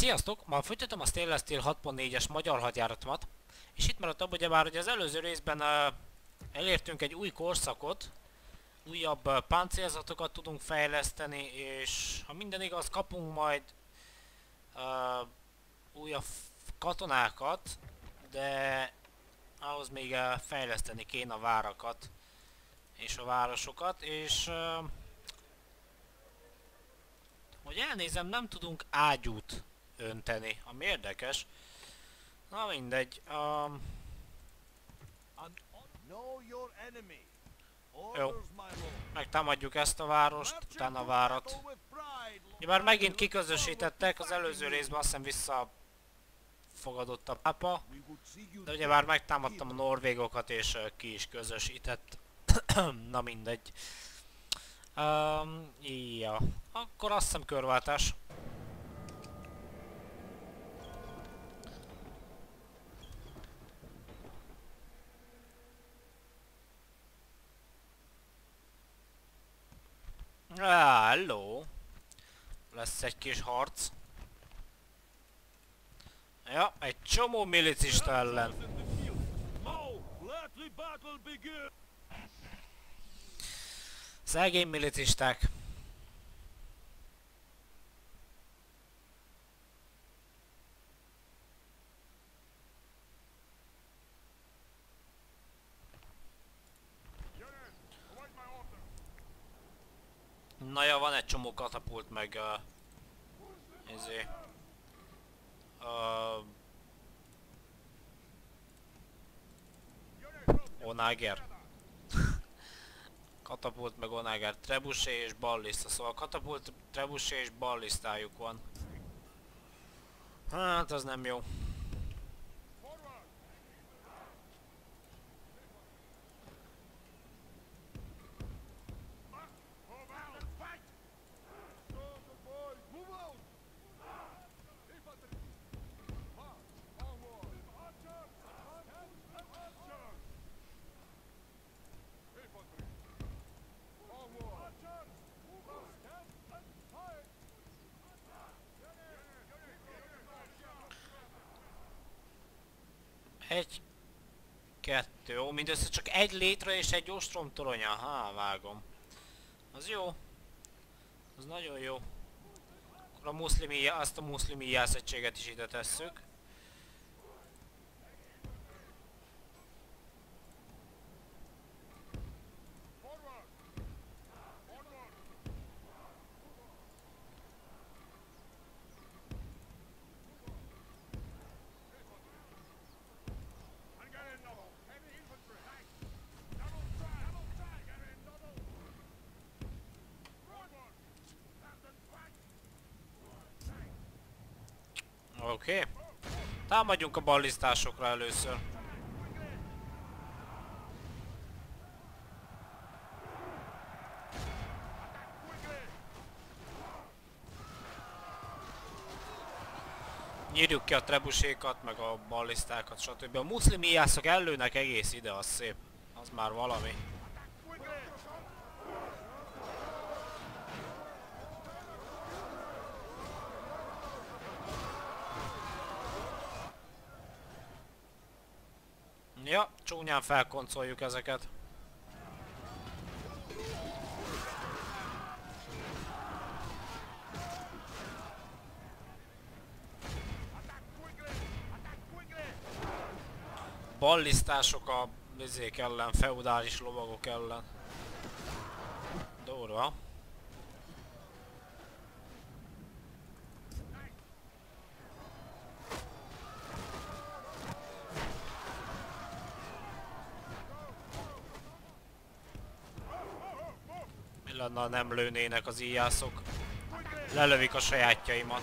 Sziasztok! Már folytatom a Stainless Steel 6.4-es magyar hadjáratomat, és itt maradtam ugyebár, hogy az előző részben elértünk egy új korszakot, újabb páncélzatokat tudunk fejleszteni, és ha minden igaz, kapunk majd újabb katonákat, de ahhoz még fejleszteni kéne a várakat és a városokat, és hogy elnézem, nem tudunk ágyút önteni, ami érdekes. Na mindegy. Jó, megtámadjuk ezt a várost, utána a várat. Ugye már megint kiközösítettek, az előző részben azt hiszem visszafogadott a pápa, de ugye már megtámadtam a norvégokat és ki is közösített. Na mindegy. Ja. Akkor azt hiszem körváltás. Hello. Lesz egy kis harc. Ja, egy csomó milicista ellen. Szegény milicisták. Na ja, van egy csomó katapult meg Onáger. Katapult meg Onáger, trebusé és ballista, szóval katapult, trebusé és ballistájuk van. Hát az nem jó. Egy, kettő, jó, mindössze csak egy létre és egy ostromtorony, aha, vágom. Az jó. Az nagyon jó. Akkor a muszlimi, azt a muszlimi jelszegységet is ide tesszük. Oké. Támadjunk a ballisztásokra először. Nyírjuk ki a trebusékat, meg a ballisztákat, stb. A muszlim íjászok ellőnek egész ide, az szép. Az már valami. Ja, csúnyán felkoncoljuk ezeket. Ballisztások a vizék ellen, feudális lovagok ellen. Durva. Mi lenne, ha nem lőnének az íjászok? Lelövik a sajátjaimat.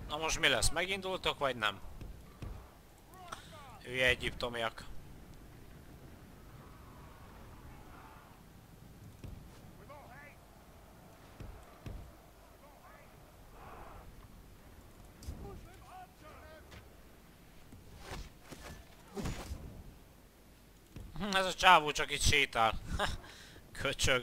Na most mi lesz? Megindultok vagy nem? Hülye egyiptomiak. Ez a csávó csak itt sétál. Köcsög.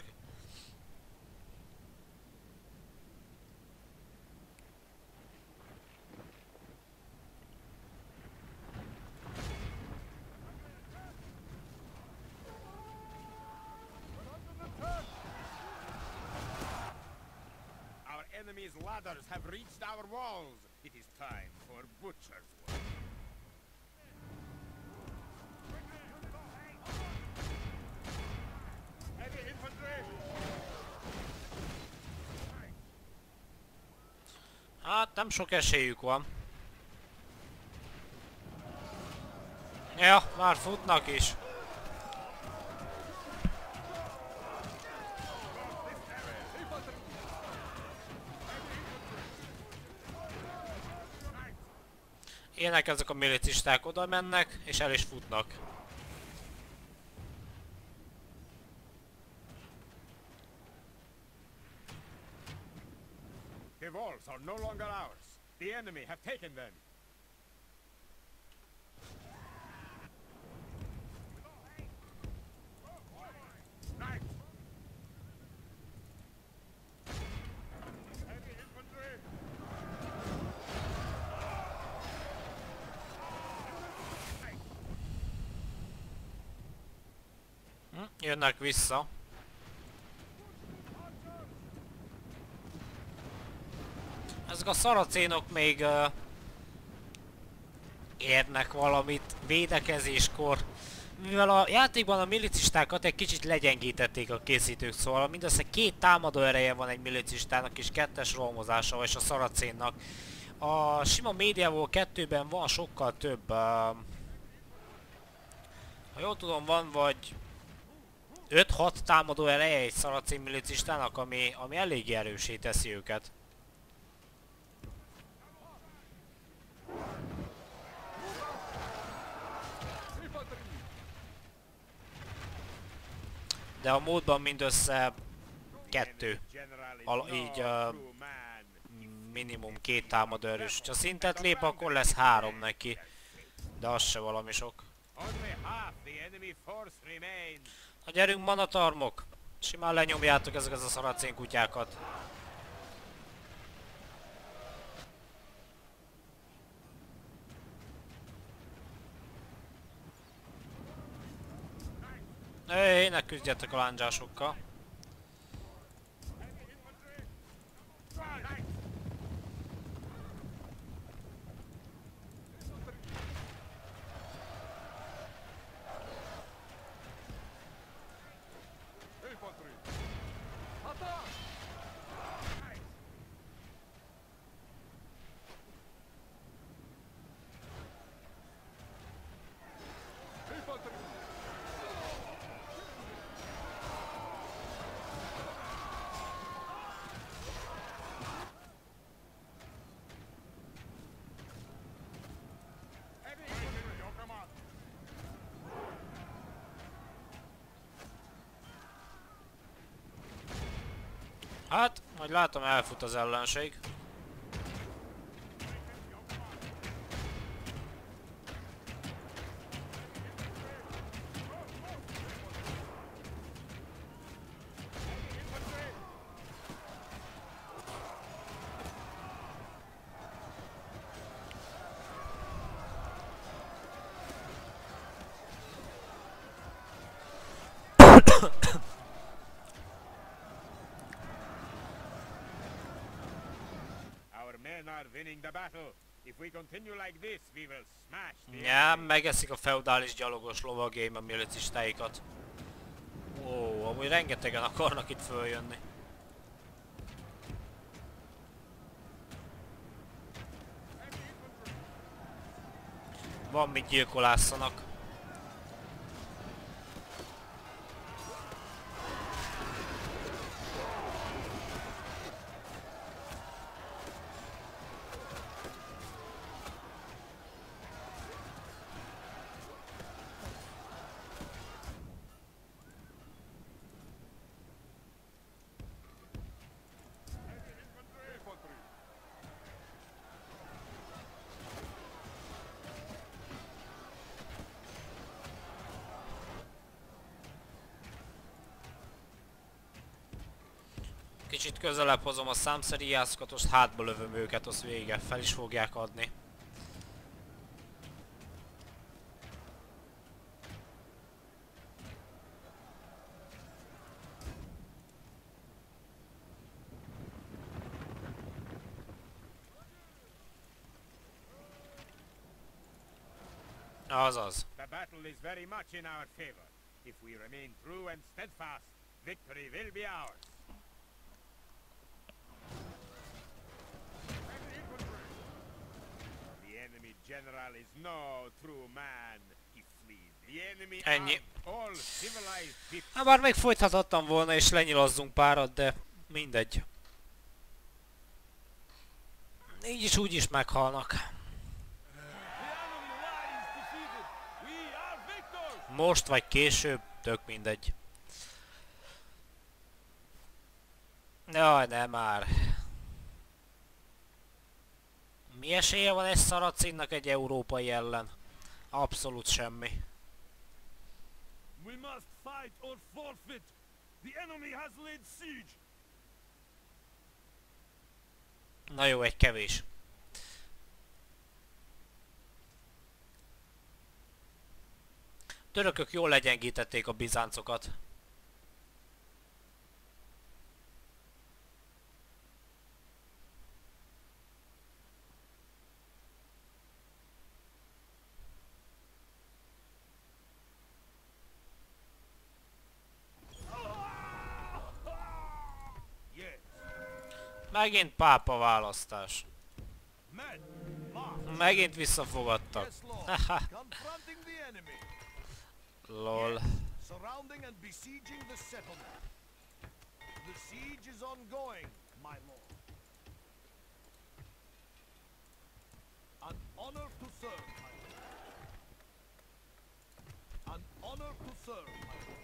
Our enemy's ladders have reached our walls. It is time for butcher's work. Heavy infantry! Hát nem sok esélyük van. Ja, már futnak is. Ilyenek ezek a milicisták, oda mennek és el is futnak. The walls are no longer ours. The enemy have taken them. Knights! Heavy infantry! Jönnek vissza. Ezek a szaracénok még érnek valamit védekezéskor. Mivel a játékban a milicistákat egy kicsit legyengítették a készítők, szóval mindössze 2 támadó ereje van egy milicistának és 2-es rohamozása, és a szaracénnak. A sima Medieval 2-ben van sokkal több. Ha jól tudom, van vagy 5-6 támadó ereje egy szaracén milicistának, ami eléggé erősé teszi őket. De a módban mindössze 2. Így minimum 2 támadó erős. Ha szintet lép, akkor lesz 3 neki. De az se valami sok. Na gyerünk, manatarmok! Simán lenyomjátok ezeket a szaracén kutyákat. Ne küzdjetek a lándzsásokkal. Hát, majd látom, elfut az ellenség. Ja, megeszik a feudális gyalogos lovagjaim a milicistáikat. Ó, amúgy rengetegen akarnak itt följönni. Van mit gyilkolásszanak. Kicsit közelebb hozom a számszeri jászkatost, hátba lövöm őket, az vége, fel is fogják adni. Azaz. The battle is very much in our favor. If we remain true and steadfast, victory will be ours. The enemy general is no true man. He flees the enemy Ennyi. out. All civilized people. Hát bár még folytathattam volna és lenyilazzunk párat, de mindegy. Így is úgy is meghalnak. Most vagy később, tök mindegy. Jaj, nem már. Mi esélye van egy Szaracinnak egy európai ellen? Abszolút semmi. We must fight or forfeit. The enemy has laid siege. Na jó, egy kevés. Törökök jól legyengítették a bizáncokat. Yes. Megint pápa választás. Men, march. Megint visszafogadtak. Yes, Lord. Haha. Confronting the enemy. Lol. Surrounding and besieging the settlement. The siege is ongoing, my lord. An honor to serve, my lord. An honor to serve, my lord.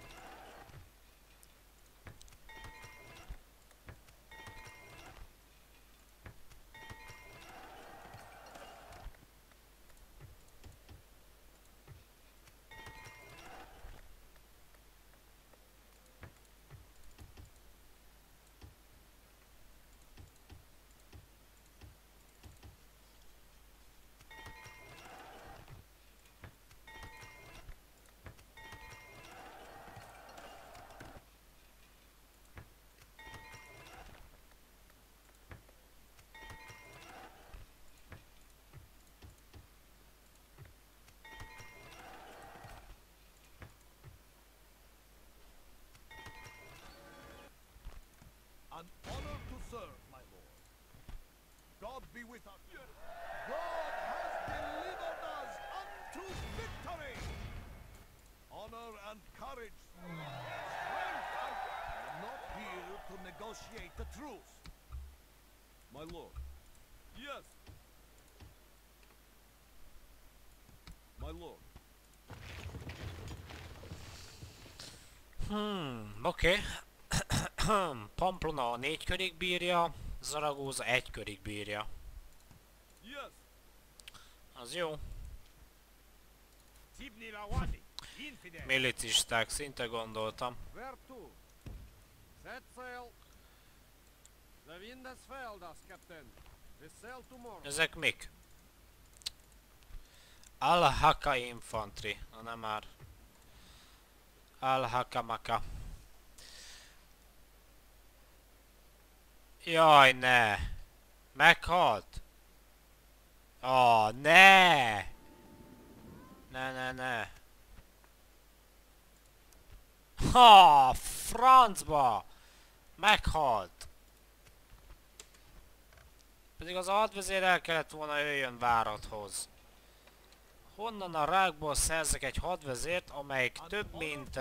An honor to serve, my lord. God be with us. God has delivered us unto victory. Honor and courage. Strength and... I am not here to negotiate the truce. My lord. Yes. My lord. Oké. Pamplona 4 körig bírja, Zaragóza 1 körig bírja. Yes. Az jó. Tibni Lawadi, infidel. Milicisták, szinte gondoltam. Where to? Set sail. The wind has failed us, Captain. We sail tomorrow. Ezek mik? Al-Haka Infantry. Na nem már. Al-Hakamaka. Jaj, ne! Meghalt! Ne! Ne. Ha, francba! Meghalt! Pedig az a hadvezér el kellett volna jöjjön várathoz. Honnan a rákból szerzek egy hadvezért, amelyik több mint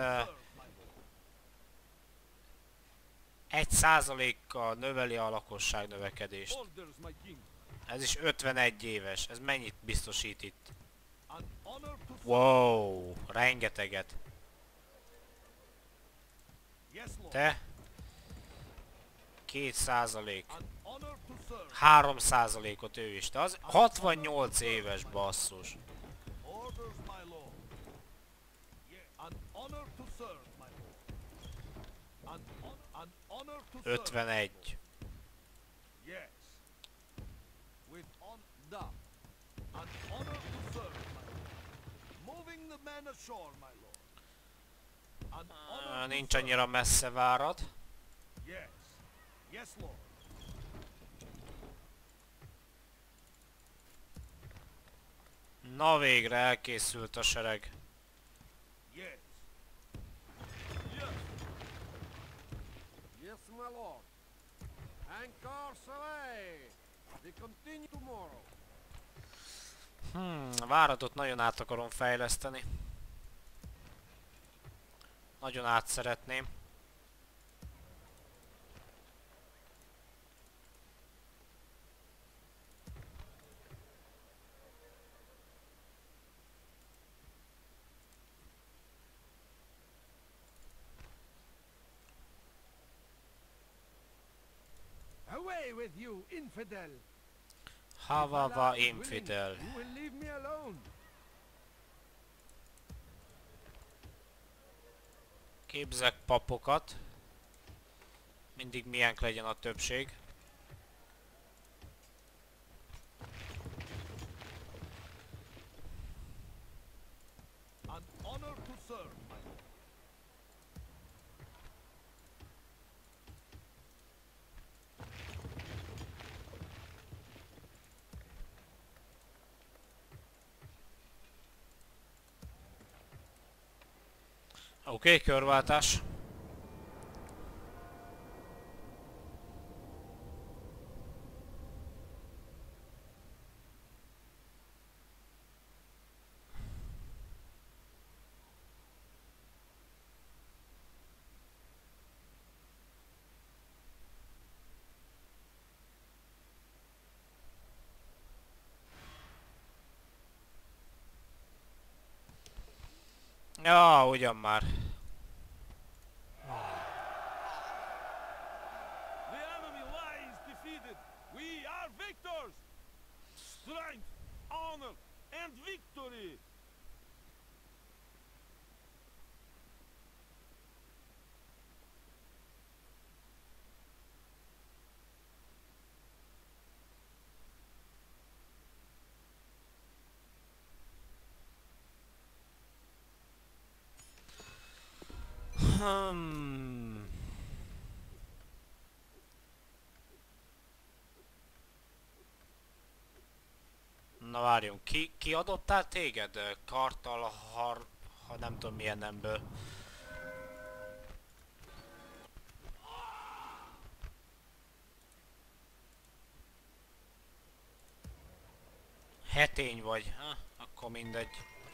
1%-kal növeli a lakosság növekedést. Orders, my king. Ez is 51 éves. Ez mennyit biztosít itt? An honor to Wow, rengeteget. Yes, lord. Te? 2%. An honor to serve. 3%-ot ő is. De az 68 éves basszus. Orders, my lord. An honor to serve, my lord. An honor to serve. 51. Yes. With da. An honor to serve, my lord. Moving the men ashore, my lord. An honor to Nincs serve. annyira messze várad. Yes. Yes, lord. Na végre elkészült a sereg. Yes. Yes, my lord. Anchor away. We continue tomorrow. A váratot nagyon át akarom fejleszteni. Nagyon át szeretném. Away with you, infidel! Havava infidel. You will leave me alone. Képzek papokat. Mindig miénk legyen a többség. An honor to serve, my lord. Oké, körváltás. Ja, ugyan már. The enemy lies defeated. We are victors. Strength, honor, and victory. Hmm. Na várjunk, ki adottál téged? Kartal, ha nem tudom milyen nemből. Hetény vagy, ha? Akkor mindegy.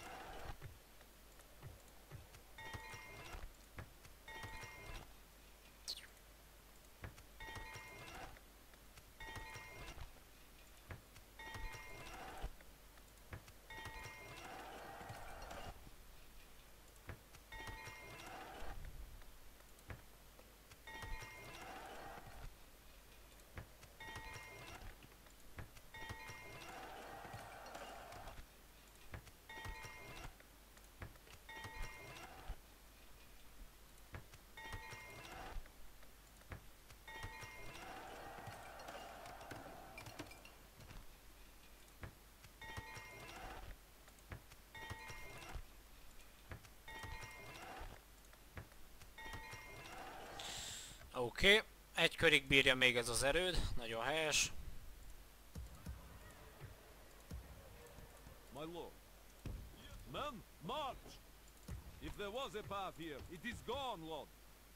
Oké, egy körig bírja még ez az erőd, nagyon helyes. My lord. Men, march! If there was a path here, it is gone, lord.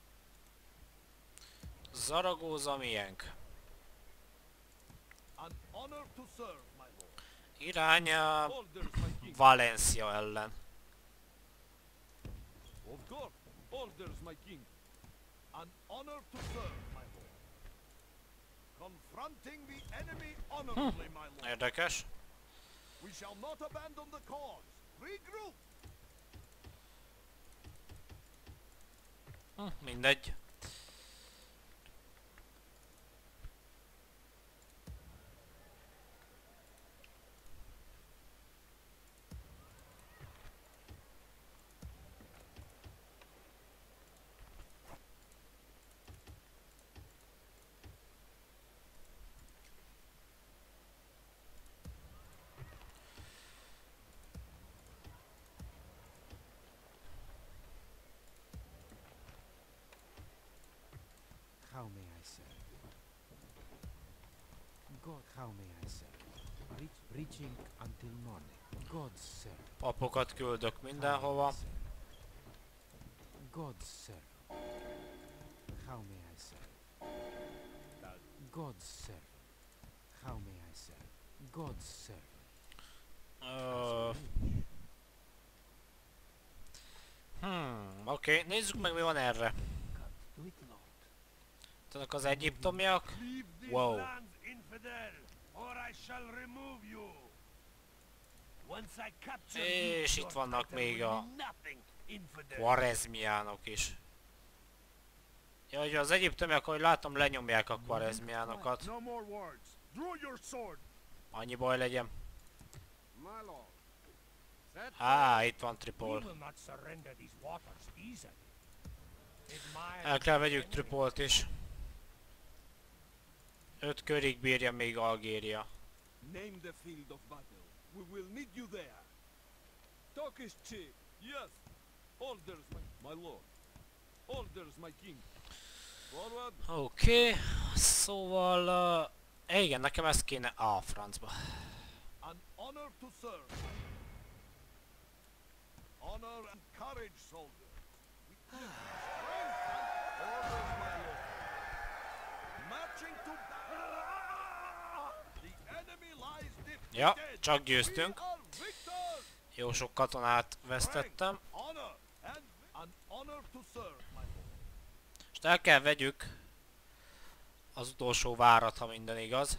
Zaragóza miénk. An honor to serve, my lord. Irány Orders, my king. Valencia ellen. Of course. Orders, my king. An honor to serve, my lord. Confronting the enemy honorably, my lord. Érdekes. We shall not abandon the cause. Regroup! Mindegy. God, how may I say? Reaching until morning. God's servant. Papokat küldök How may mindenhova. I say? God's servant. How may I say? God's servant. How may I say? God's servant. Oké, nézzük meg mi van erre. Do it, Lord. Tudnak az egyiptomiak? Leave these Wow. lands, infidel, or I shall remove you. Once I capture you, És your itt vannak title még will a mean nothing, infidel. kvarezmiánok is. Ja, hogy az egyiptomiak, ahogy látom, lenyomják a kvarezmiánokat. No more words. Draw your sword. Annyi baj legyen. My lord. Set Itt van We Tripol. will not surrender these waters easily. El kell vegyük Tripolt is. 5 körig bírja még Algéria. Name the field of battle. We will need you there. Turkish chief. Yes. Orders, my lord. Orders, my king. Forward. Oké, szóval... igen, nekem ez kéne francba. An honor to serve. Honor and courage, soldier. Strength and orders, my lord. Marching to the enemy lies defeated. Ja, csak győztünk. We are victors. Jó sok katonát vesztettem. Honor and an honor to serve, my lord. Most el kell vegyük az utolsó várat, ha minden igaz.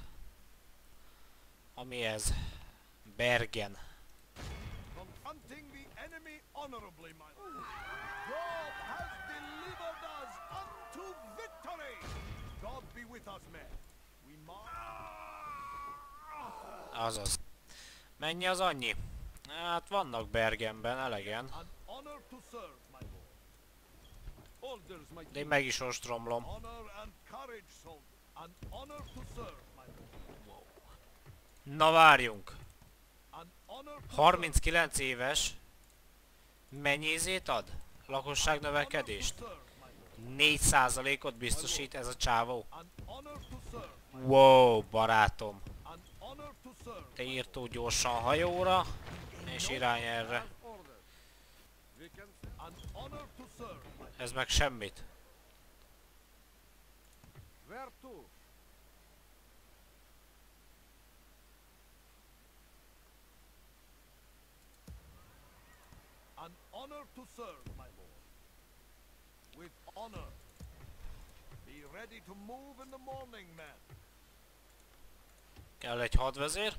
Ami ez? Bergen. Confronting the enemy honorably, my lord. God has delivered us unto victory. God be with us, men. We must. Azaz. Mennyi az annyi? Hát vannak Bergenben elegen. An honor to serve, my lord. Orders, my De én king. meg is ostromlom. Honor and courage, soldier. An honor to serve, my lord. Na várjunk. An honor to 39 éves. Mennyi izét ad? Lakosság növekedést? serve, my lord. 4%-ot biztosít ez a csávó. An honor to serve. Wow, barátom. An honor to serve. Te írtó gyorsan hajóra, és irány erre. as ordered. We can send An honor to serve, my lord. Ez meg semmit. where to? An honor to serve, my lord. With honor. Be ready to move in the morning, men. Kell egy hadvezér.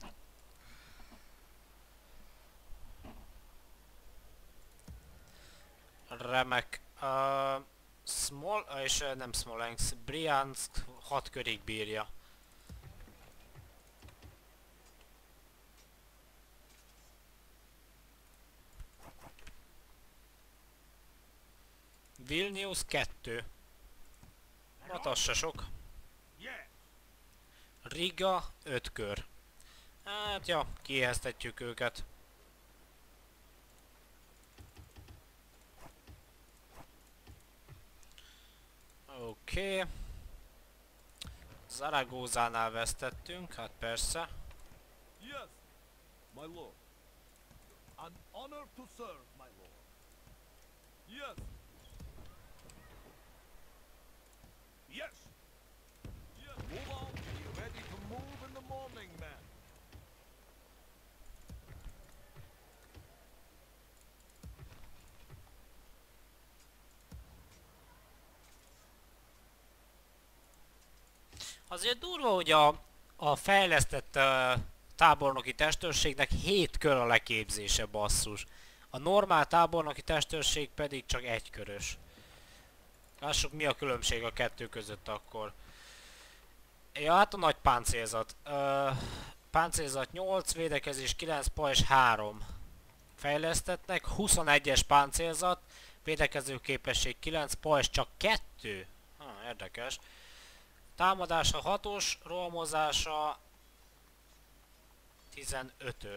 Remek. És nem Smolensk, Briansk 6 körig bírja. Vilnius 2. Hát az se sok. Yes. Riga 5 kör. Hát ja, kiéheztetjük őket. Oké. Zaragozánál vesztettünk, hát persze. Yes, my lord. An honor to serve, my lord. Yes. Yes. Yes. Move on. Be ready to move in the morning, men. Azért durva, hogy a fejlesztett tábornoki testőrségnek 7 kör a leképzése, basszus. A normál tábornoki testőrség pedig csak 1 körös. Lássuk, mi a különbség a kettő között akkor. Ja, hát a nagy páncélzat. Páncélzat 8, védekezés 9, pajzs 3. Fejlesztettnek, 21-es páncélzat, védekező képesség 9, pajzs csak 2. Érdekes. Támadása 6-os, rohamozása 15-ös.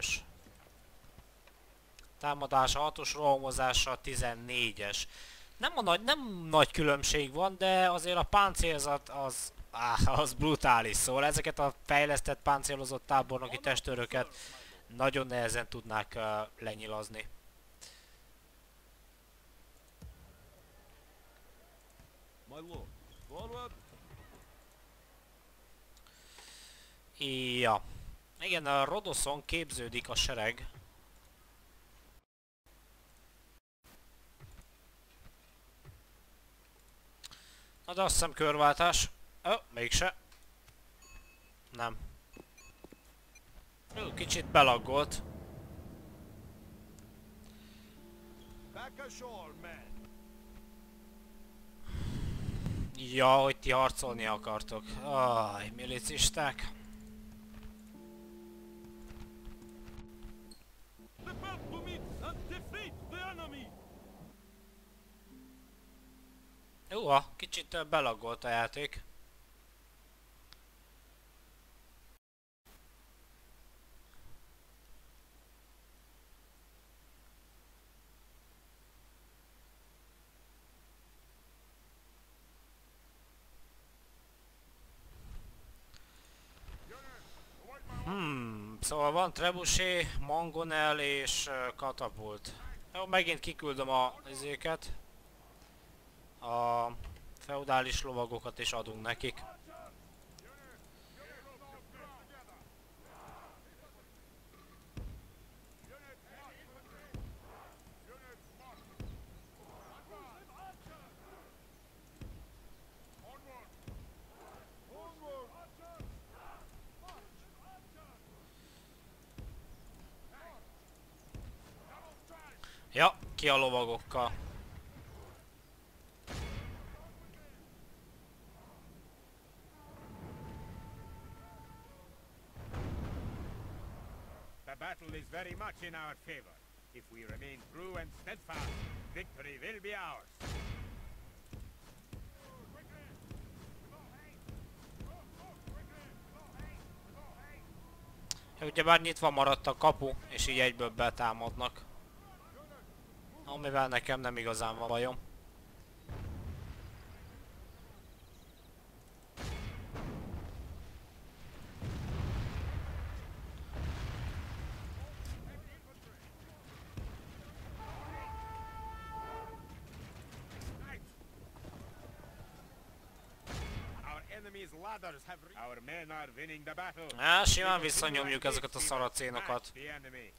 Támadása 6-os, rohamozása 14-es. Nem nagy különbség van, de azért a páncélzat az Az brutális. Szóval ezeket a fejlesztett páncélozott tábornoki testőröket nagyon nehezen tudnák lenyilazni. My lord, forward. Ja. Igen, a Rodoszon képződik a sereg. Na de azt hiszem körváltás. Mégse. Nem. Kicsit belaggolt. Back ashore, men. Ja, hogy ti harcolni akartok. Aj, milicisták. Prepare to meet and defeat the enemy! Kicsit belaggolt a játék. Szóval van Trebuchet, Mangonel és Katapult. Jó, megint kiküldöm a izéket. A feudális lovagokat is adunk nekik. Ja, ki a lovagokkal. The battle is very much in our favor. If we remain true and steadfast, victory will be ours. Ugyebár nyitva maradt a kapu, és így egyből betámadnak. Amivel nekem nem igazán van bajom. Our men are winning the battle. Simán visszanyomjuk ezeket a szaracénokat. The enemy.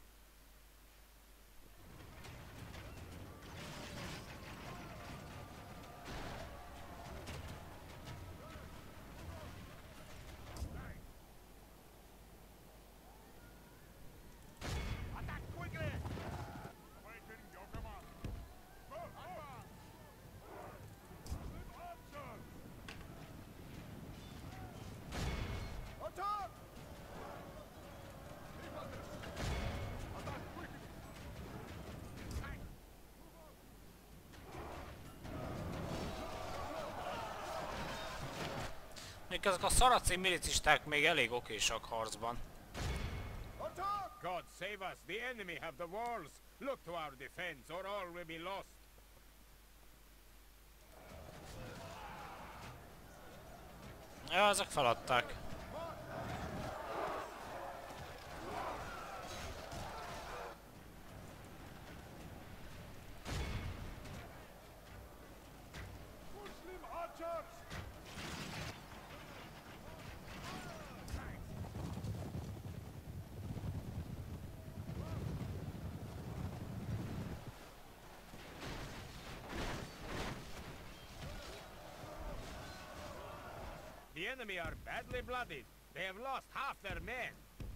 Attack! Még ezek a szaracén milicisták még elég okésak harcban. Attack! God save us! The enemy have the walls. Look to our defense, or all will be lost. Ja, ezek feladták. Muslim archers! The enemy are badly blooded. They have lost half their men.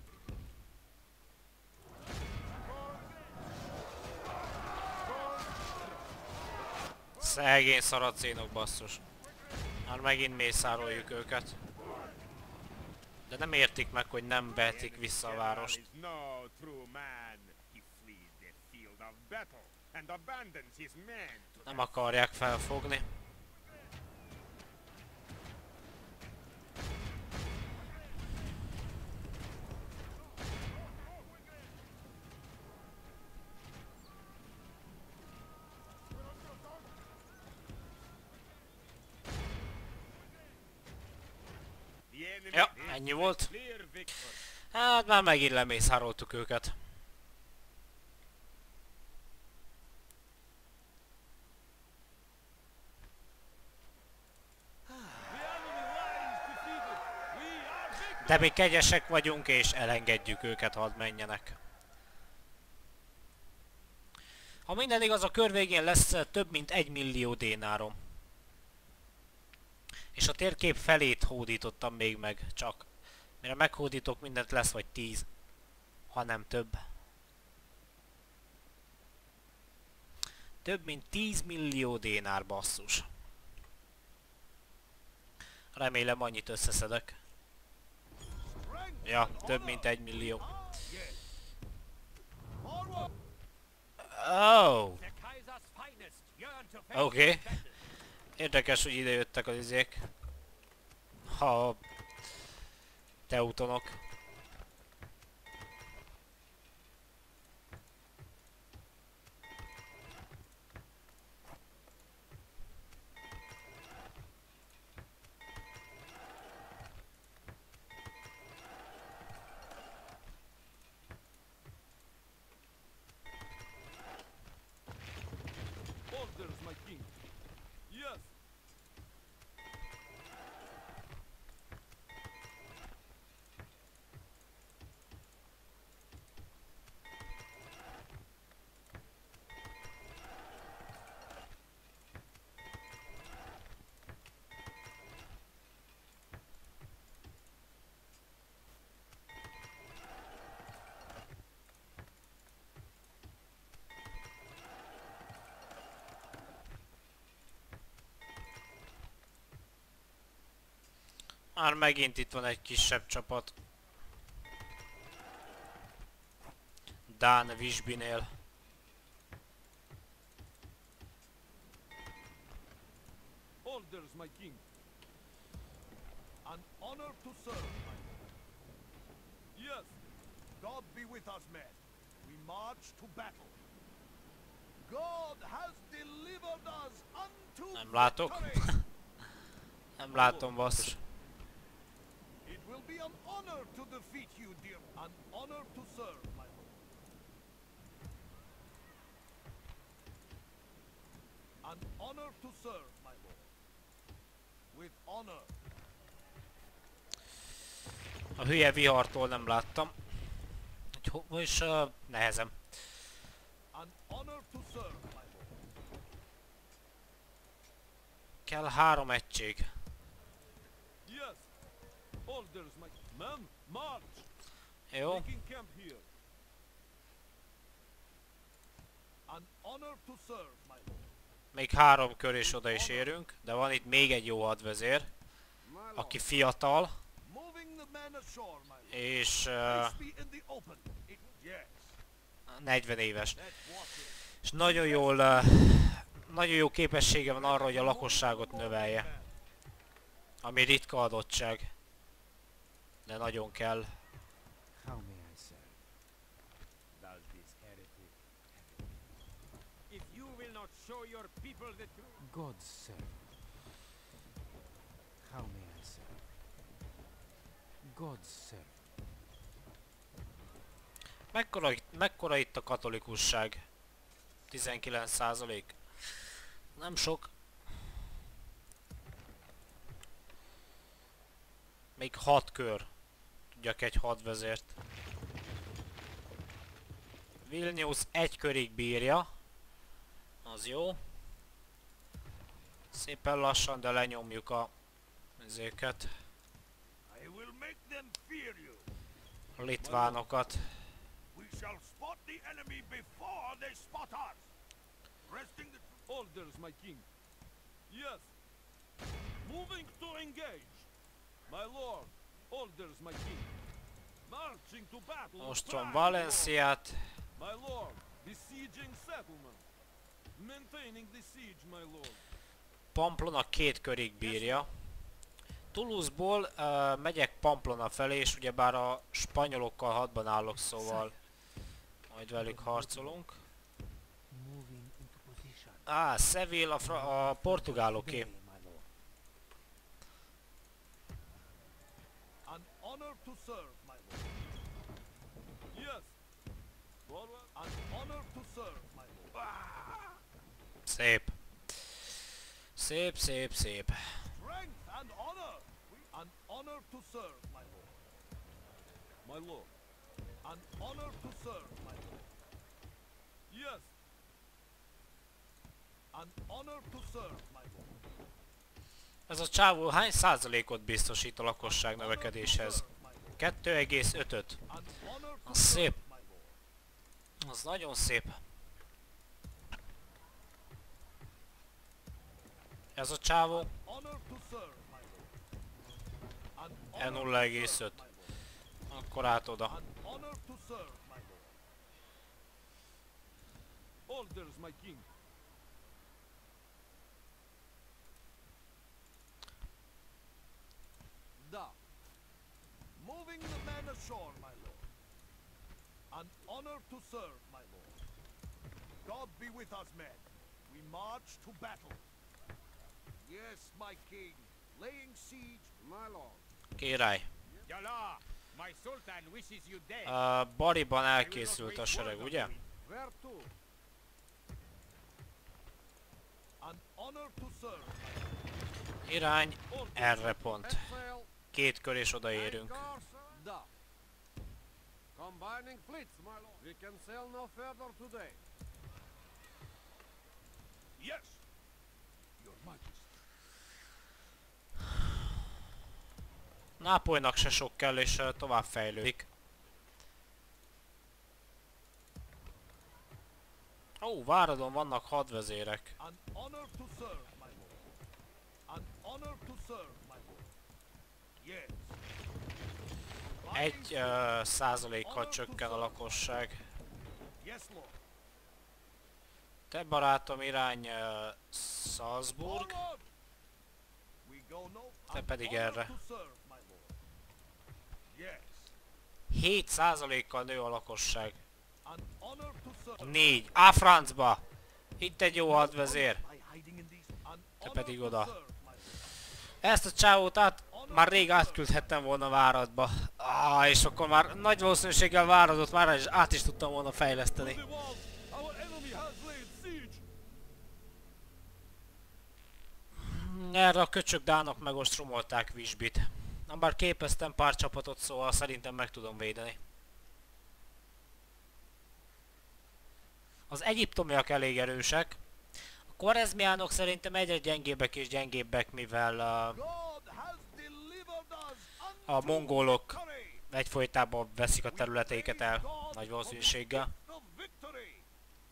Szegény szaracénok, basszus. Már megint mészároljuk őket. De nem értik meg, hogy nem vehetik vissza a várost. Is no true man. He flees the field of battle and abandons his men. Nem akarják felfogni. Ja, ennyi volt. Clear victory. Hát már megint lemészároltuk őket. De mi kegyesek vagyunk és elengedjük őket, hadd menjenek. Ha minden igaz, a kör végén lesz több mint 1 millió dénárom. És a térkép felét hódítottam még meg, csak. Mire meghódítok, mindent lesz vagy 10. Ha nem több. Több mint 10 millió dénár, basszus. Remélem annyit összeszedek. Ja, több mint 1 millió. Oh! Der Kaiser's finest yearn to face Oké. the battle. Érdekes, hogy ide jöttek az izék. Ha teutonok. Orders, my king. Yes. Már megint itt van egy kisebb csapat. Dán Visbynél. Orders, my king. An honor to serve, my lord. Yes. God be with us, men. We march to battle. God has delivered us unto Nem látok. victory. Nem látom, basszus. It will be an honor to defeat you, dear. An honor to serve, my lord. An honor to serve, my lord. With honor. A hülye vihartól nem láttam. És nehezem. An honor to serve, my lord. Kell 3 egység. Yes. Orders, my men, march. Jó. Making camp here. An honor to serve, my lord. Még 3 kör és oda is érünk. De van itt még egy jó hadvezér. My lord. Aki fiatal. Moving the men ashore, my lord. És Place me in the open. Yes. 40 éves. Let's watch it. És nagyon jó képessége van arra, hogy a lakosságot növelje. Ami ritka adottság. De nagyon kell. How may I serve? Does this heretic have it? If you will not show your people the truth, God's servant. How may I serve? God's servant. Mekkora itt a katolikusság? 19%. Nem sok. Még 6 kör. Tudjak egy hadvezért. Vilnius 1 körig bírja. Az jó. Szépen lassan, de lenyomjuk a ezeket. I will make them fear you. A litvánokat. We shall spot the enemy before they spot us. Resting the Orders, my king. Yes. Moving to engage. My lord. Orders, my king. Marching to battle. with Ostrom pride, Valenciát. My lord. Besieging settlement. Maintaining the siege, my lord. Pamplona 2 körig bírja. Toulouse-ból megyek Pamplona felé, és ugyebár a spanyolokkal hadban állok, szóval majd velük harcolunk. Moving into position. Seville a portugáloké. Obey, my lord. honor to serve, my lord. Yes. Forward. An honor to serve, my lord. Szép. Szép, szép, szép. Strength and honor. An honor to serve, my lord. My lord. An honor to serve, my lord. Yes. An honor to serve, my lord. Ez a csávó hány százalékot biztosít a lakosság növekedéshez? 2,5-öt. Az szép. Az nagyon szép. Ez a csávó E0,5. Akkor át oda. Orders, my king. Da. Moving the men ashore, my lord. An honor to serve, my lord. God be with us, men. We march to battle. Yes, my king. Laying siege, My lord. Király. Yalla, my sultan wishes you dead. Bariban elkészült a sereg, ugye? Where to? an honor to serve, my lord. Irány erre pont. Set sail. 2 kör és odaérünk. Anchor, da. Combining fleets, my lord. We can sail no further today. Yes, your majesty. Nápolynak se sok kell és tovább fejlődik. Ó, Váradon vannak hadvezérek. An honor to serve, my lord. An honor to serve, my lord. Yes. 1%-kal csökken a lakosság. Yes, lord. Te barátom irány Salzburg, Forward! We go no. te An pedig honor erre. to serve, my lord. Yes. 7%-kal nő a lakosság. An honor to serve. 4. Á, francba! Itt egy jó hadvezér. By hiding in these. An Te honor pedig to oda. serve, my lord. Ezt a csávót már rég átküldhettem volna Váradba. És akkor már nagy valószínűséggel Váradot már át is tudtam volna fejleszteni. The walls. Our enemy has laid siege. Erre a köcsök dánok megostromolták Visbit. Nem bár képeztem pár csapatot, szóval szerintem meg tudom védeni. Az egyiptomiak elég erősek. A korezmiánok szerintem egyre gyengébbek és gyengébbek, mivel God has delivered us a unto mongolok victory. egyfolytában veszik a területeiket el, nagy valószínűséggel. The victory.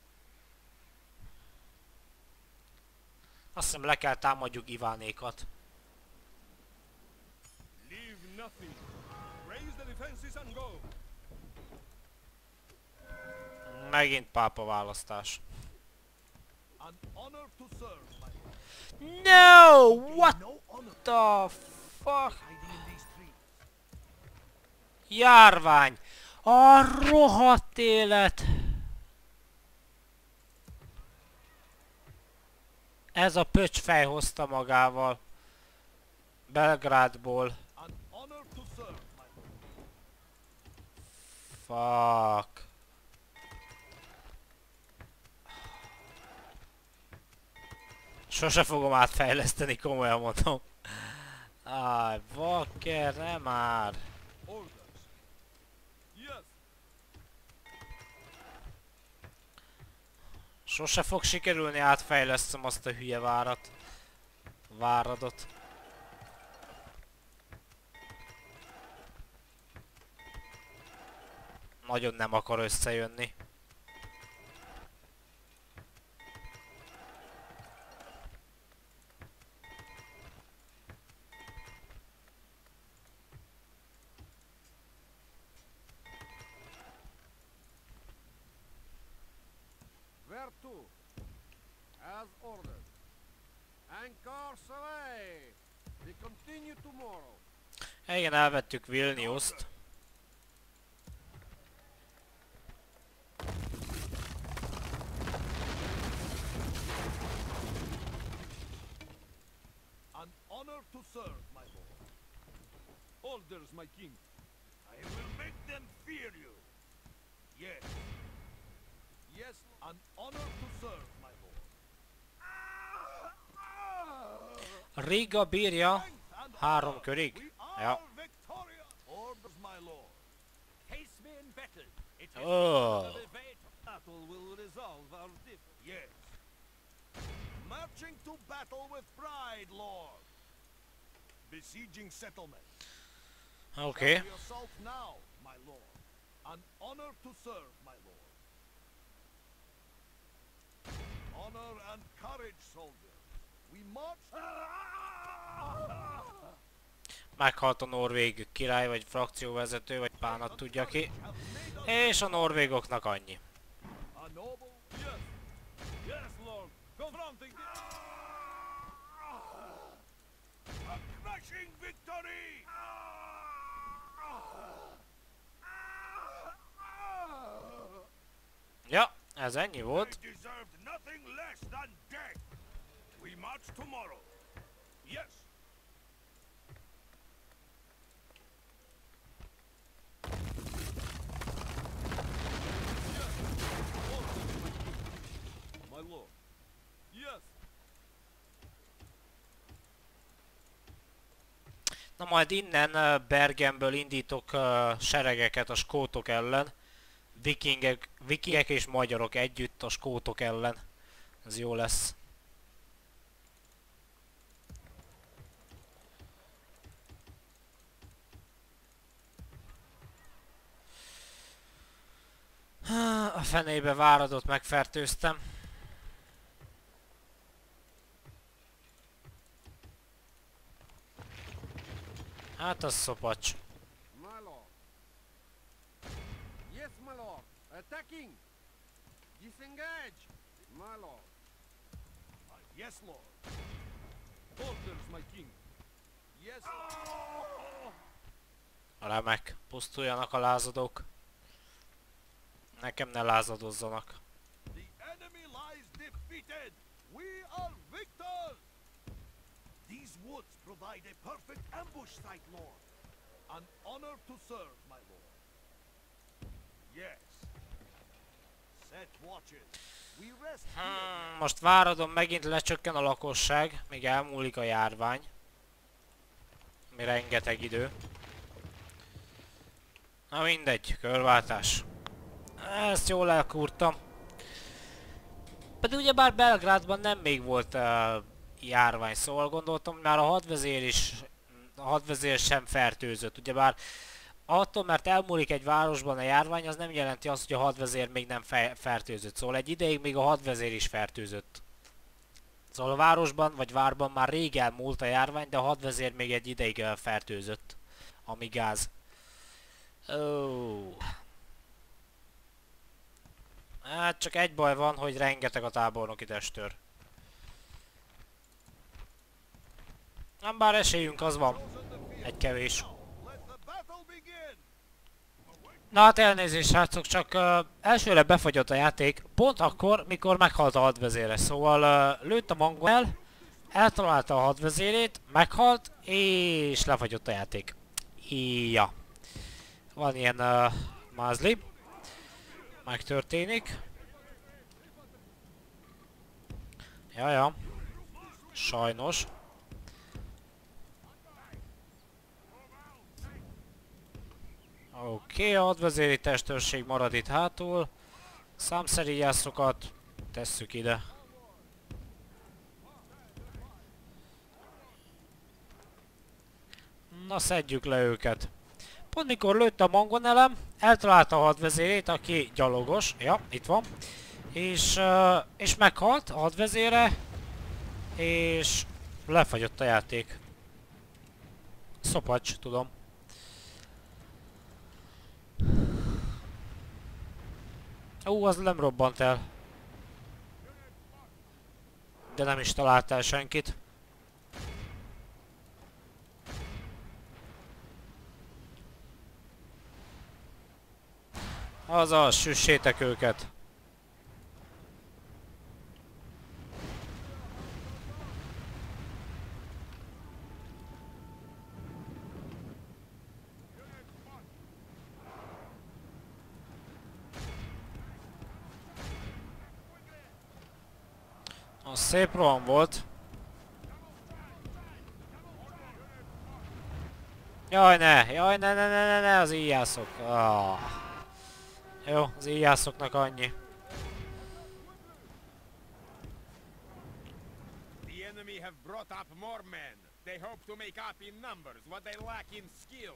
Azt hiszem le kell támadjuk Ivánékat. Leave nothing. Raise the defenses and go. Megint pápa választás. An honor to serve, my lord. No! What No honor. the fuck? Hiding in these trees. Járvány! A rohadt élet! Ez a pöcsfej hozta magával. Belgrádból. An honor to serve, my lord. Fuck. Sose fogom átfejleszteni, komolyan mondom. Áj, bakker, nem már. Orders. Yes. Sose fog sikerülni átfejlesztem azt a hülye Váradot. Nagyon nem akar összejönni. Where to? As ordered. Anchor away. We continue tomorrow. Igen, elvettük Vilniuszt. An honor to serve, my lord. Orders, my king. Yes. Yes, an honor to serve, my lord. Riga bírja Strength and 3 körig. we are Ja. victorious. Orders, my lord. Haste me in battle. It is Oh. the way to battle will resolve our difference. Yes. Marching to battle with pride, lord. Besieging settlement. Oké. We assault now, my lord. An honor to serve, my lord. Honor and courage, soldiers. We march. Meghalt a norvég király, vagy frakcióvezető, vagy bánat tudja ki. És a norvégoknak annyi. A noble. Yes. Yes, lord. Confronting the. A crushing victory. Ja, ez ennyi volt. They deserved nothing less than death. We march tomorrow. Yes. My lord. Yes. Na majd innen Bergenből indítok seregeket a skótok ellen. Vikingek és magyarok együtt a skótok ellen. Ez jó lesz. A fenébe Váradot megfertőztem. Hát az szopacs. My lord. Yes, my lord. Attacking. Disengage. My lord. Yes, lord. Orders, my king. Yes, lord. Remek. Pusztuljanak a lázadók. Nekem ne lázadozzanak. The enemy lies defeated. We are victors. These woods provide a perfect ambush site, lord. An honor to serve, my lord. Yes. Set watches. We rest here. Most Váradon megint lecsökken a lakosság, még elmúlik a járvány. Mi rengeteg idő. Na mindegy, körváltás. Ezt jól elkúrtam. Pedig ugyebár Belgrádban nem még volt járvány, szóval gondoltam, hogy már a hadvezér sem fertőzött. Ugyebár attól, mert elmúlik egy városban a járvány, az nem jelenti azt, hogy a hadvezér még nem fertőzött. Szóval egy ideig még a hadvezér is fertőzött. Szóval a városban vagy várban már rég elmúlt a járvány, de a hadvezér még egy ideig fertőzött. Ami gáz. Oh. Hát csak egy baj van, hogy rengeteg a tábornoki testőr. Nem, bár esélyünk az van. Egy kevés. Let the battle begin. Na hát elnézést srácok, csak elsőre befagyott a játék, pont akkor, mikor meghalt a hadvezére. Szóval lőtt a mongol el, eltalálta a hadvezérét, meghalt, és lefagyott a játék. Ja. Van ilyen mázli. Megtörténik. Jaja. Sajnos. Oké, a hadvezéri testőrség marad itt hátul. Számszeri jászokat tesszük ide. Na, szedjük le őket. Pont mikor lőtt a mangonelem, eltalálta a hadvezérét, aki gyalogos. Ja, itt van. És meghalt a hadvezére, és lefagyott a játék. Szopacs, tudom. Az nem robbant el. De nem is találtál senkit. Azaz, süssétek őket. Az szép roham volt. Jaj ne, az íjászok. Ah. Jó, az íjászoknak annyi. The enemy have brought up more men. They hope to make up in numbers what they lack in skill.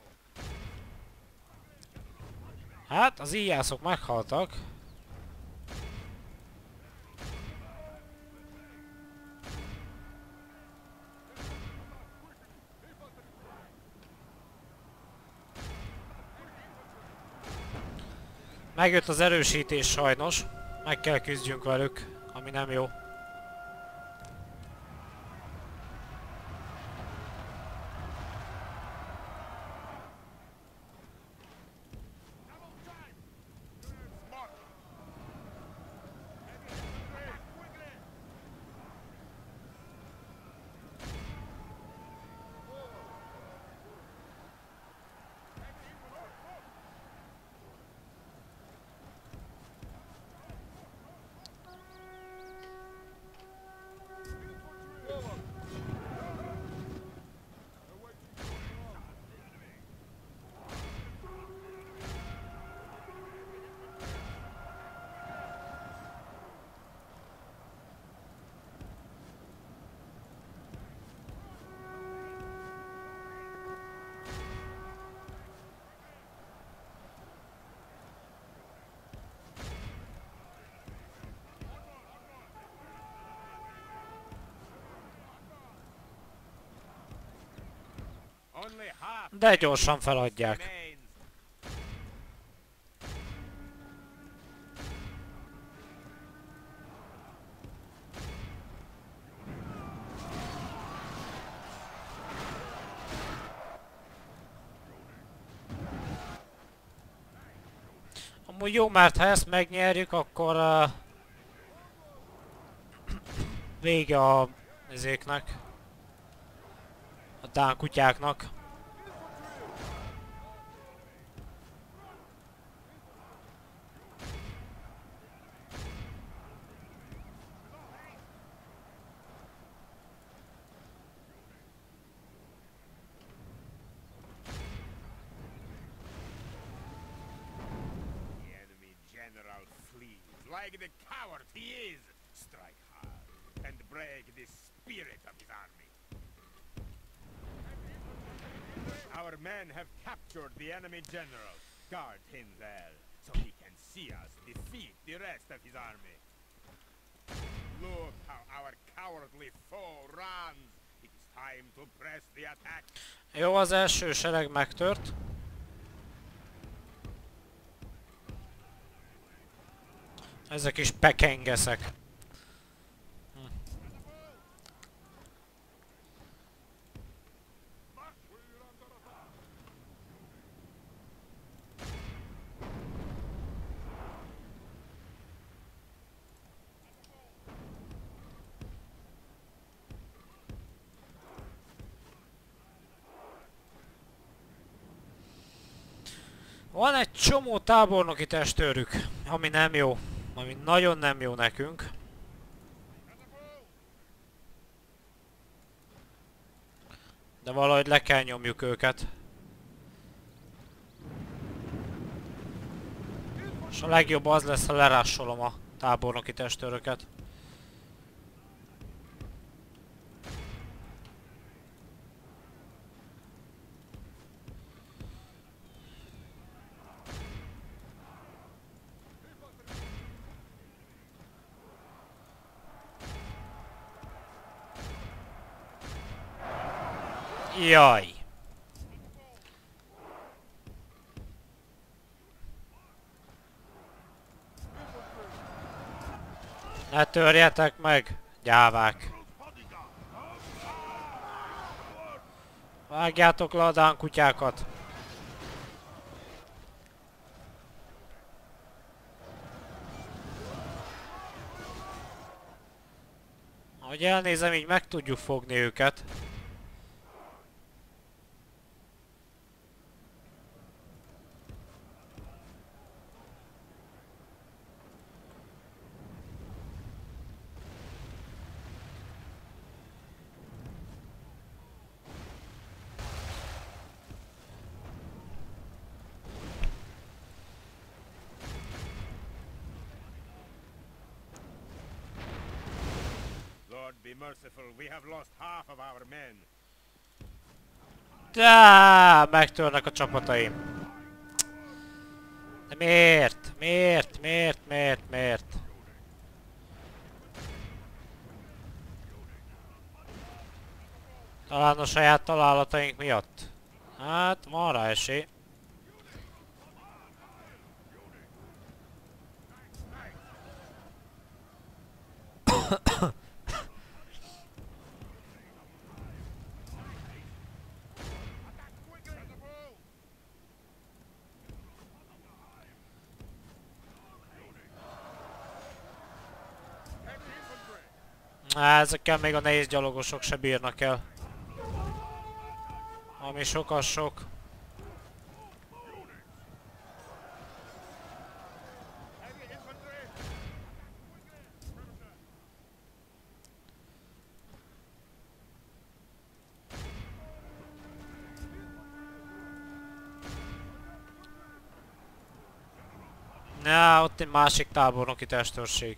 Hát, az íjászok meghaltak. Megjött az erősítés sajnos. Meg kell küzdjünk velük, ami nem jó. Only half De gyorsan feladják. remains. Amúgy jó, mert ha ezt megnyerjük, akkor vége a ezéknek. A dán kutyáknak. The enemy general flees like the coward he is. Strike hard and break the spirit of his army. Our men have captured the enemy general. Guard him well, so he can see us defeat the rest of his army. Look how our cowardly foe runs. It is time to press the attack. Jó, az első sereg megtört. Ezek is pekengeszek. Van egy csomó tábornoki testőrük, ami nem jó. Ami nagyon nem jó nekünk. De valahogy le kell nyomjuk őket. És a legjobb az lesz, ha lerássolom a tábornoki testőröket. Jaj! Ne törjetek meg, gyávák! Vágjátok le a dán kutyákat! Ahogy elnézem, így meg tudjuk fogni őket. Be merciful, we have lost half of our men. Megtörnek a csapataim. De miért? Miért? Talán a saját találataink miatt? Hát, van rá esély. Ezekkel még a nehéz gyalogosok se bírnak el. Ami sok, az sok. Na, ott egy másik tábornoki testőrség.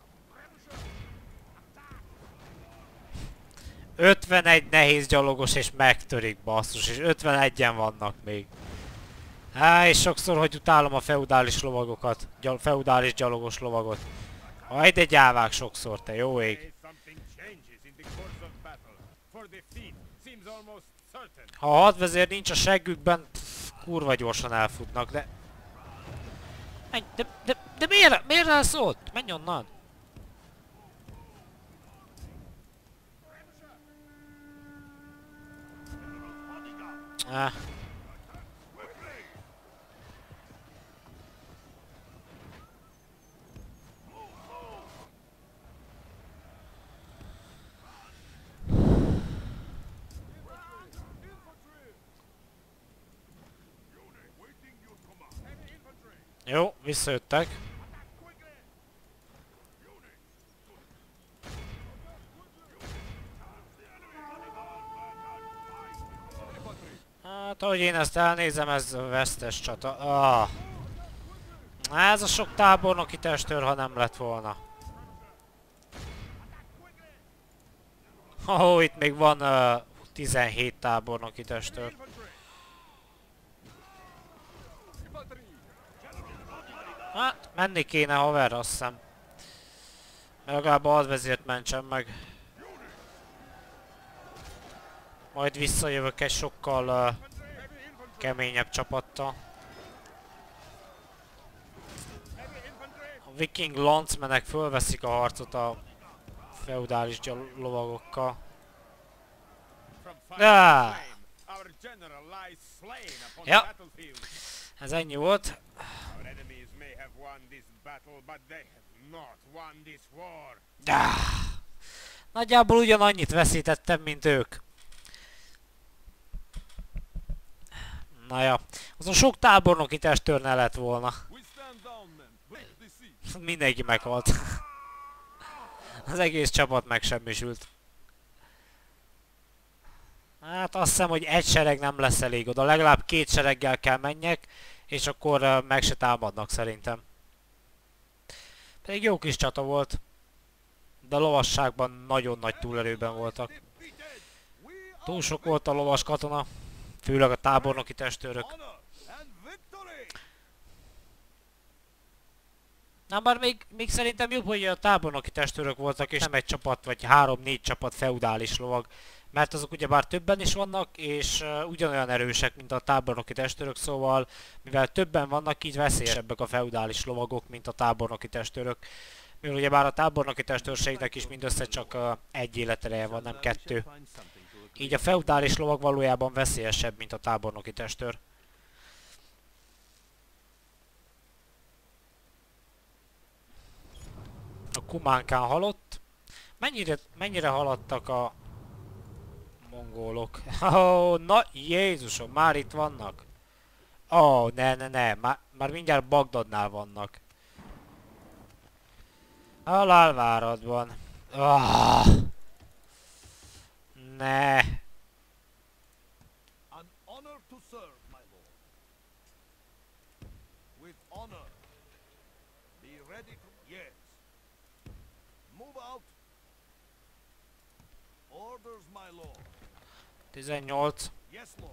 51 nehéz gyalogos és megtörik, basszus, és 51-en vannak még. És sokszor, hogy utálom a feudális lovagokat, feudális gyalogos lovagot. Hajde gyávák sokszor, te jó ég. Ha a hadvezér nincs a seggükben, kurva gyorsan elfutnak, de... De miért állsz ott? Menj onnan! Jó, visszajöttek. Hát, ahogy én ezt elnézem, ez a vesztes csata. Ez a sok tábornoki testőr, ha nem lett volna. Itt még van 17 tábornoki testőr. Hát, menni kéne, haver, azt hiszem. Legalább a hadvezért mentsem meg. Majd visszajövök egy sokkal keményebb csapattal. A viking lancmenek fölveszik a harcot a feudális lovagokkal. Ja, ez ennyi volt. Nagyjából ugyanannyit veszítettem, mint ők. Na ja, azon sok tábornoki testőr ne lett volna. Mindenki meghalt. Az egész csapat megsemmisült. Hát azt hiszem, hogy egy sereg nem lesz elég oda. Legalább 2 sereggel kell menjek, és akkor meg se támadnak szerintem. Pedig jó kis csata volt. De a lovasságban nagyon nagy túlerőben voltak. Túl sok volt a lovas katona. Főleg a tábornoki testőrök. Na már még szerintem jobb, hogy a tábornoki testőrök voltak, és nem egy csapat, vagy 3-4 csapat feudális lovag. Mert azok ugyebár többen is vannak, és ugyanolyan erősek, mint a tábornoki testőrök, szóval mivel többen vannak, így veszélyesebbek a feudális lovagok, mint a tábornoki testőrök. Mivel ugyebár a tábornoki testőrségnek is mindössze csak 1 életereje van, nem 2. Így a feudális lovag valójában veszélyesebb, mint a tábornoki testőr. A Kumánkán halott. Mennyire haladtak a mongolok? Na Jézusom, már itt vannak? Ne, már mindjárt Bagdadnál vannak. Halálváradban. Ne. An honor to serve, my lord. With honor. Be ready to... Yes. Move out. 18. Yes, Lord.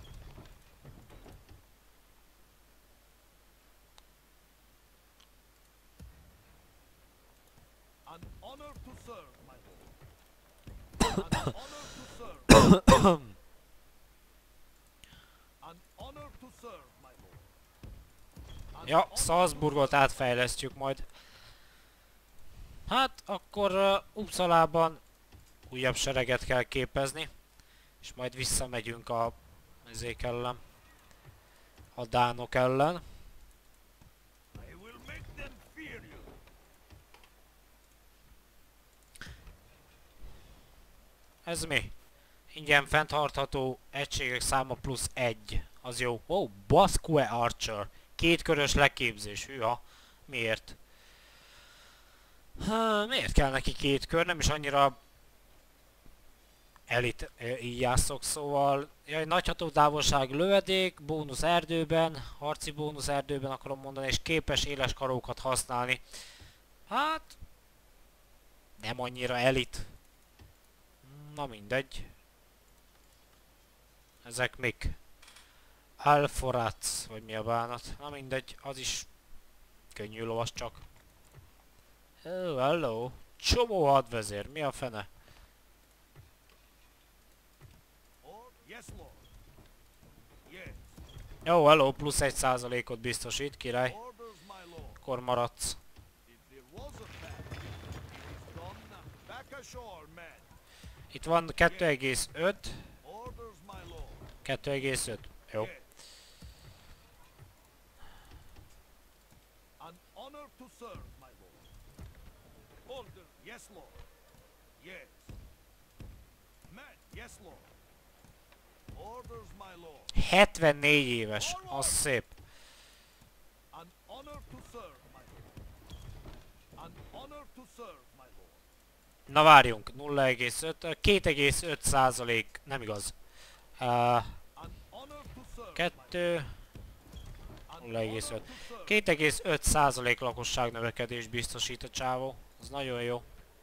An honor to serve, my lord. An honor to serve. An honor to serve, my lord. An Ja, honor Salzburgot átfejlesztjük majd. Hát, akkor Uppsalában újabb sereget kell képezni. És majd visszamegyünk a izék ellen. A dánok ellen. I will make them fear you. Ez mi? Ingyen fenntartható egységek száma plusz 1. Az jó. Oh, Basque Archer. 2 körös leképzés. Hűha. Miért? Miért kell neki 2 kör? Nem is annyira elit íjászok, szóval... Jaj, nagy hatótávolság lövedék, bónusz erdőben, harci bónusz erdőben akarom mondani, és képes éles karókat használni. Hát... Nem annyira elit. Na mindegy. Ezek mik? Alforac, vagy mi a bánat? Na mindegy, az is könnyű lovas csak. Oh, hello. Csomó hadvezér, mi a fene? Yes, lord. Yes. Jó, hello, plusz 1%-ot biztosít, király. Orders, my lord. Akkor maradsz. If there was a fact, it is gone now. Back ashore, men. Itt van 2,5. Orders, my lord. 2,5. Jó. Yes. An honor to serve, my lord. Order. Yes, lord. Yes. Men. Yes, lord. Orders, my lord. 74 éves, az szép. An honor to serve, my lord. An honor to serve, my lord. Na várjunk, 0,5, 2,5%, nem igaz. An honor to serve, 2, my lord. 0,5. 2,5% lakosság növekedés biztosít a csávó. Az nagyon jó.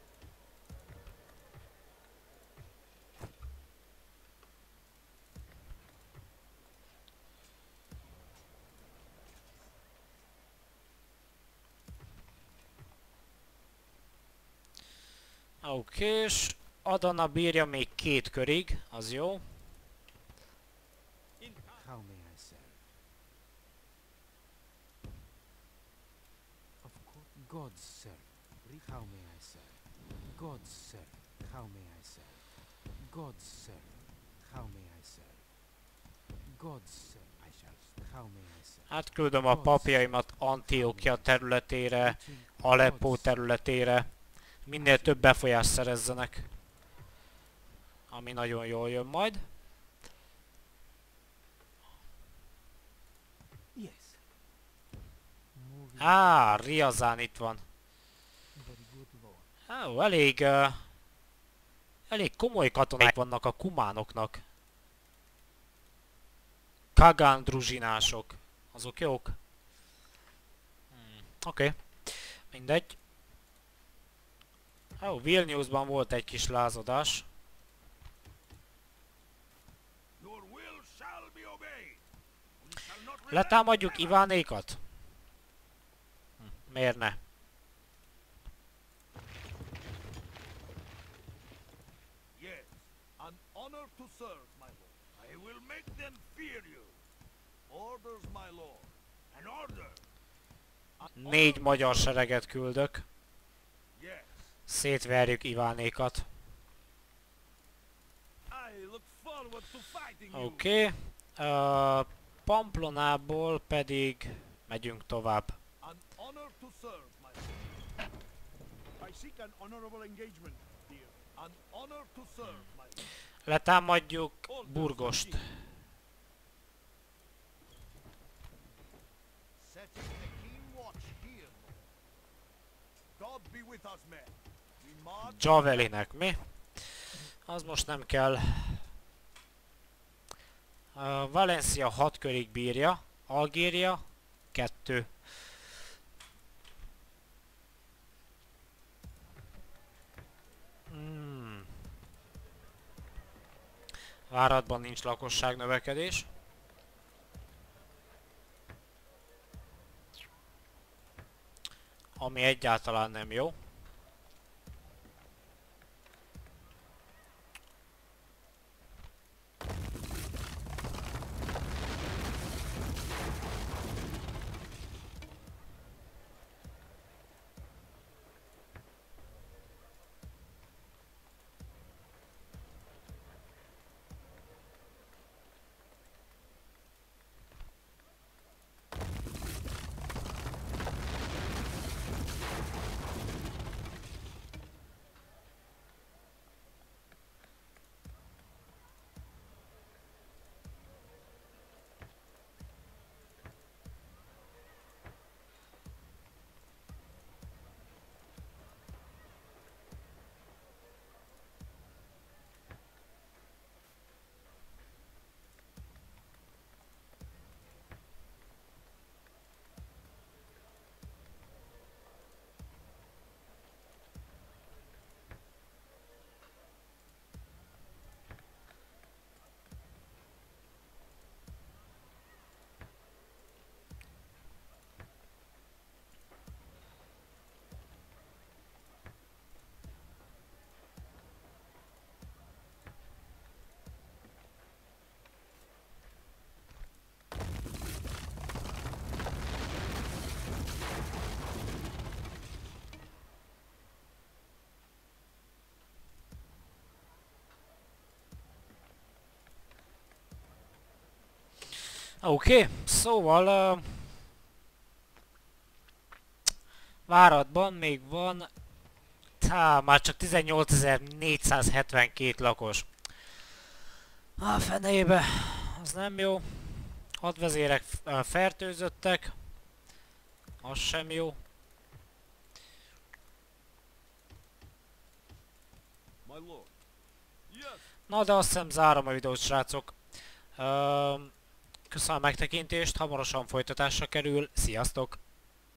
Oké, és Adana bírja még 2 körig, az jó. How may I serve? Of course, God's serve. How may I serve? God's serve. How may I serve? God's serve. How may I serve? God's serve. I shall. How may I serve? Átküldöm a papjaimat Antiochia területére, Aleppo területére. Minél több befolyást szerezzenek. Ami nagyon jól jön majd. Yes. Moving. Riazán itt van. Very good lord. Ó, elég komoly katonák vannak a kumánoknak. Kagan druzsinások. Azok jók? Oké. Mindegy. Ó, Vilniusban volt egy kis lázadás. Your will shall be obeyed. We shall not relent Letámadjuk ever. Ivánékat? Miért ne? Yes. An honor to serve, my lord. I will make them fear you. Orders, my lord. An order. 4 magyar sereget küldök. Yes. Szétverjük Ivánékat. I look forward to fighting you. Oké. Pamplonából pedig megyünk tovább. An honor to serve, my lord. I seek an honorable engagement, dear. An honor to serve, my lord. Letámadjuk Burgost. Setting the keen watch here, lord. God be with us, men. We march. Javelinek, mi? Az most nem kell. Valencia 6 körig bírja. Algéria 2. Váradban nincs lakosság növekedés. Ami egyáltalán nem jó. Oké, szóval Váradban még van már csak 18.472 lakos. A fenébe, az nem jó. Hadvezérek fertőzöttek. Az sem jó. My lord. Yes. Na de azt hiszem zárom a videót, srácok. Köszönöm a megtekintést, hamarosan folytatásra kerül. Sziasztok!